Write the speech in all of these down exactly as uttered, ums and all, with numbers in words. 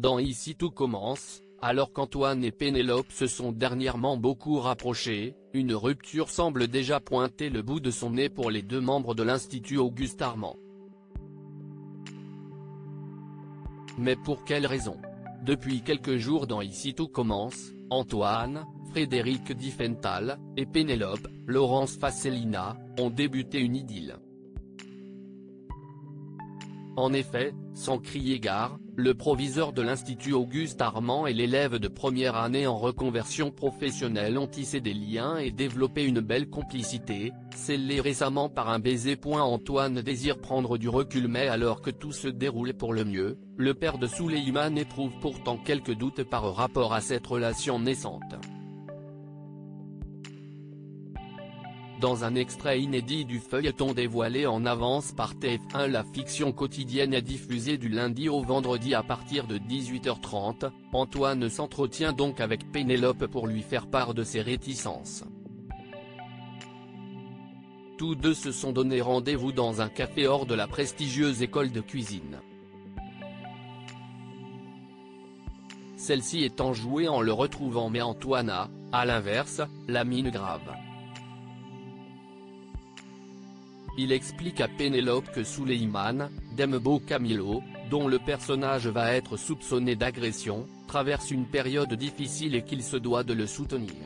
Dans Ici tout commence, alors qu'Antoine et Pénélope se sont dernièrement beaucoup rapprochés, une rupture semble déjà pointer le bout de son nez pour les deux membres de l'Institut Auguste Armand. Mais pour quelle raison? Depuis quelques jours dans Ici tout commence, Antoine, Frédéric Diffenthal, et Pénélope, Laurence Fassellina, ont débuté une idylle. En effet, sans crier gare, le proviseur de l'Institut Auguste Armand et l'élève de première année en reconversion professionnelle ont tissé des liens et développé une belle complicité, scellée récemment par un baiser. Antoine désire prendre du recul mais alors que tout se déroule pour le mieux, le père de Souleymane éprouve pourtant quelques doutes par rapport à cette relation naissante. Dans un extrait inédit du feuilleton dévoilé en avance par T F un, la fiction quotidienne est diffusée du lundi au vendredi à partir de dix-huit heures trente, Antoine s'entretient donc avec Pénélope pour lui faire part de ses réticences. Tous deux se sont donné rendez-vous dans un café hors de la prestigieuse école de cuisine. Celle-ci est enjouée en le retrouvant mais Antoine a, à l'inverse, la mine grave. Il explique à Pénélope que Souleymane, Dembo Camilo, dont le personnage va être soupçonné d'agression, traverse une période difficile et qu'il se doit de le soutenir.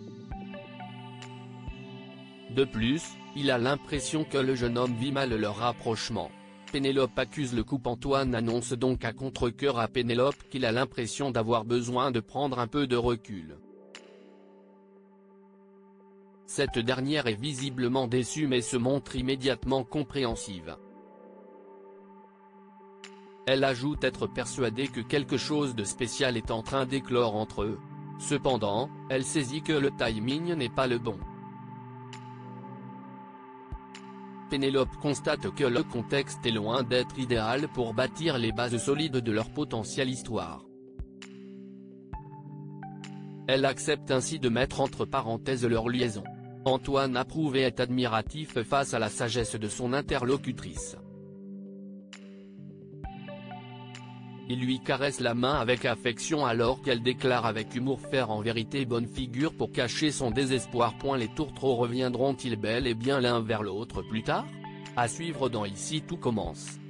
De plus, il a l'impression que le jeune homme vit mal leur rapprochement. Pénélope accuse le couple. Antoine annonce donc à contre-cœur à Pénélope qu'il a l'impression d'avoir besoin de prendre un peu de recul. Cette dernière est visiblement déçue mais se montre immédiatement compréhensive. Elle ajoute être persuadée que quelque chose de spécial est en train d'éclore entre eux. Cependant, elle saisit que le timing n'est pas le bon. Pénélope constate que le contexte est loin d'être idéal pour bâtir les bases solides de leur potentielle histoire. Elle accepte ainsi de mettre entre parenthèses leur liaison. Antoine approuve et est admiratif face à la sagesse de son interlocutrice. Il lui caresse la main avec affection alors qu'elle déclare avec humour faire en vérité bonne figure pour cacher son désespoir. Les tourtereaux reviendront-ils bel et bien l'un vers l'autre plus tard? À suivre dans Ici tout commence.